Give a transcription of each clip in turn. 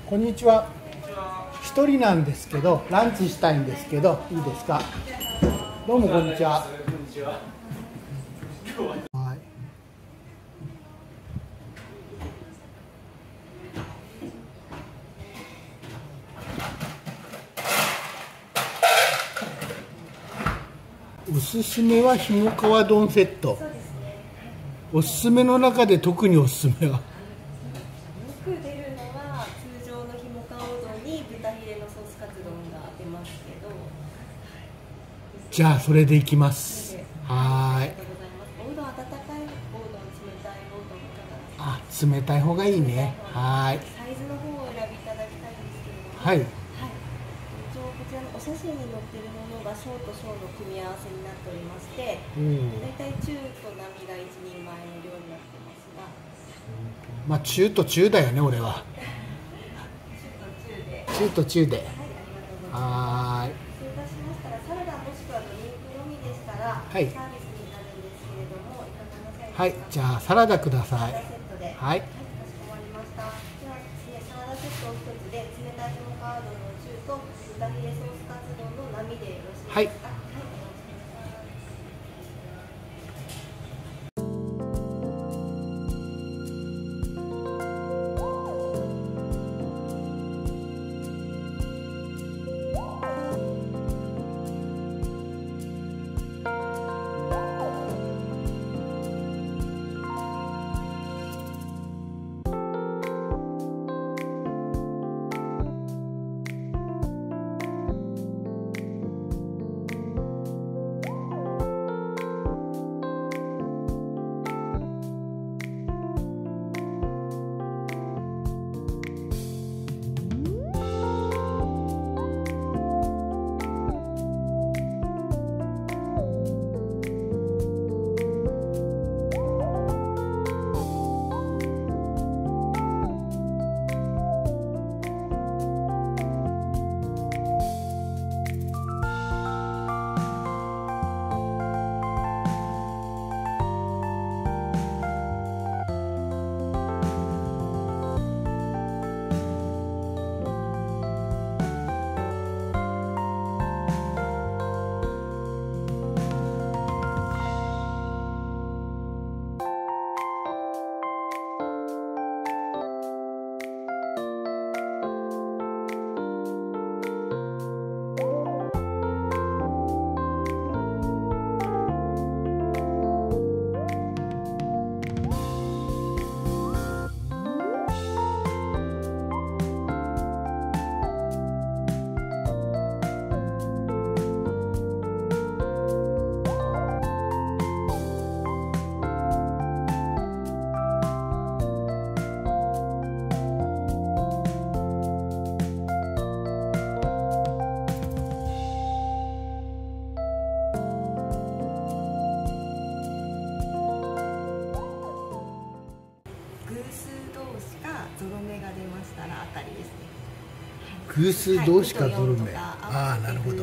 こんにちは。一人なんですけど、ランチしたいんですけど、いいですか。どうもこんにちは。はい。おすすめはひもかわ丼セット。おすすめの中で特におすすめは。 よく出るのは通常のひもかわうどんに豚ヒレのソースカツ丼が出ますけど。 じゃあそれでいきます。はい。 ありがとうございます。おうどん温かいおうどん、冷たいおうどんいかがですか。 あ、冷たい方がいいね。はい。 サイズの方をお選びいただきたいんですけれども。 はい。 一応こちらのお写真に載っているものが小と小の組み合わせになっておりまして、だいたい中と並が一人前の量になってますが。 まあ中と中だよね、俺は。中と中で。はい。 失礼いたしましたら、サラダもしくはドリンクのみでしたら、 はい。 サービスになるんですけれども、いかがなさいますか。 はい、じゃあサラダください。 サラダセットで。 はい。 かしこまりました。ではですね、サラダセットを一つで、冷たいひもかわうどんの中と豚ヒレソースカツ丼の並でよろしいですか。はい。 偶数同士かゾロ目。ああ、なるほど。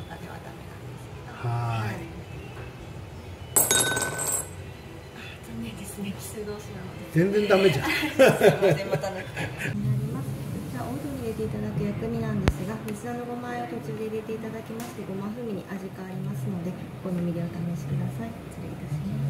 はい。 残念ですね。奇数同士なので。 全然ダメじゃん。 すみません、またなくて。じゃあ、オードに入れていただく薬味なんですが、水菜のごま和えを途中で入れていただきまして、ごま風味に味変わりますので、お好みでお試しください。失礼いたします。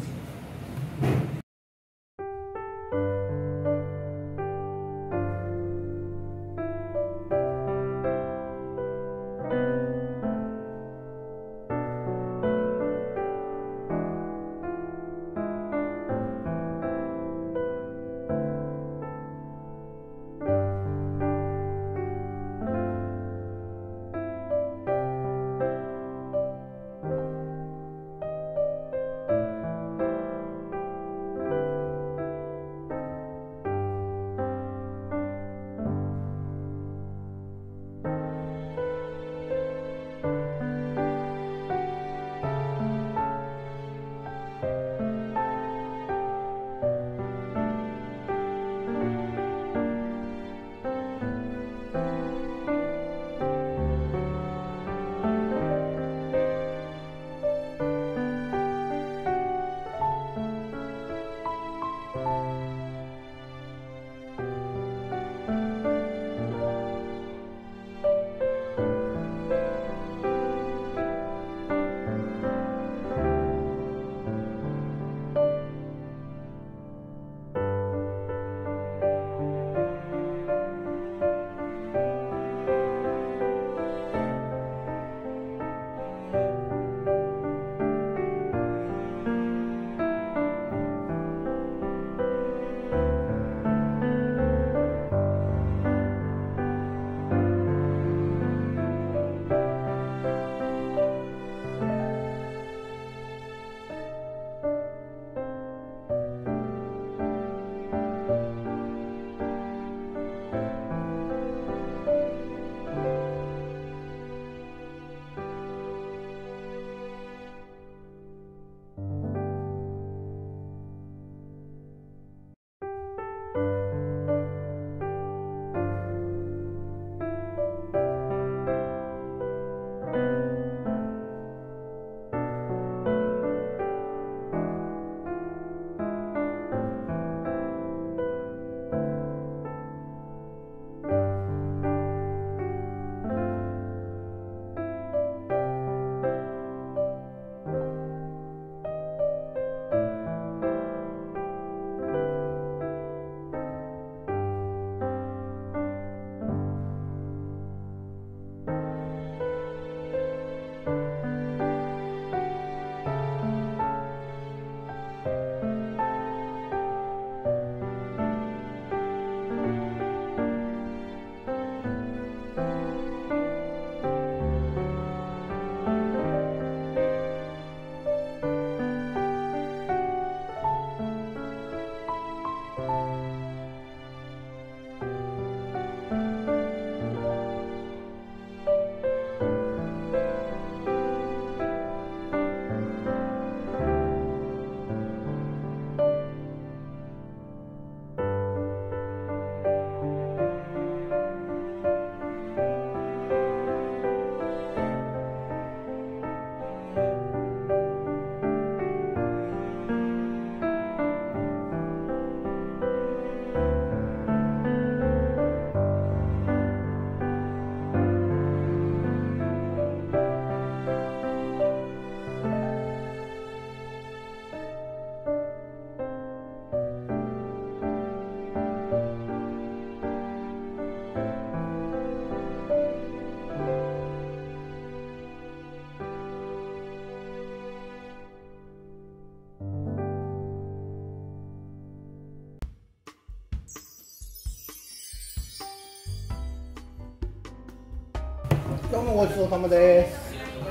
どうもごちそうさまです。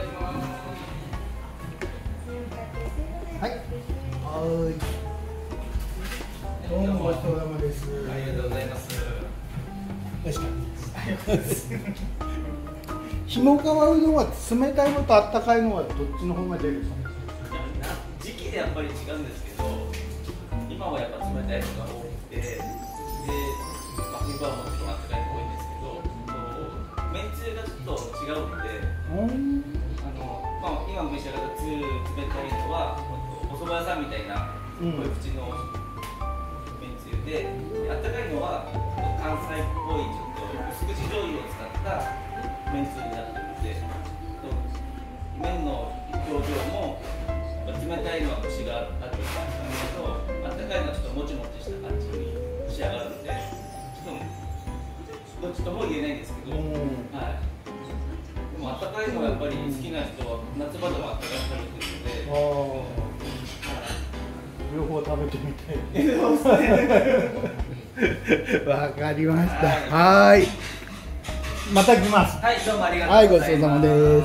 はい。はい。どうもごちそうさまです。 ありがとうございます。 美味しかったです。ひもかわうどんは冷たいのとあったかいのはどっちの方が出るんですか。 時期でやっぱり違うんですけど、今はやっぱ冷たいのが多くて、で、冬場はもちろんあったかいのが多いんですけど、めんつゆがちょっと違うので、今召し上がったつゆ冷たいのはお蕎麦屋さんみたいな濃い口のめんつゆで、あったかいのは関西っぽいちょっと薄口醤油を使っためんつゆになってるので、麺の表情も冷たいのはコシがある感じだけど、あったかいのはちょっともちもちした感じに仕上がるので、ちょっとどっちとも言えないんですけど、はい。でもあったかいのはやっぱり好きな人は夏場でもあったかいの食べてるので、 両方食べてみたい。わかりました。はい。また来ます。 はい、どうもありがとうございます。はい、ごちそうさまです。